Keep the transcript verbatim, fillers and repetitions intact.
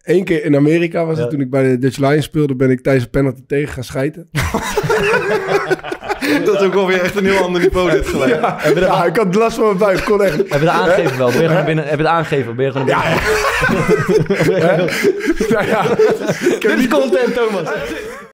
Eén keer in Amerika was het, Ja. toen ik bij de Dutch Lions speelde, ben ik tijdens een penalty tegen gaan schijten. Dat is ook wel weer echt een heel ander niveau dit gelijk. Ja, ja, ik had last van mijn buik, kon echt. Heb je de aangegeven wel? Ben je gewoon binnen, heb je de aangegeven? Ben je gewoon Ja, ja. Ja, ja. Ik heb Dit is niet- content, Thomas.